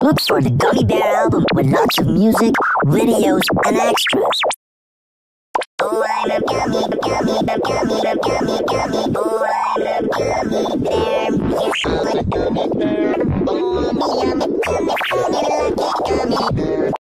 Look for the Gummy Bear album with lots of music, videos, and extras. Oh, I'm a gummy, gummy, gummy, gummy.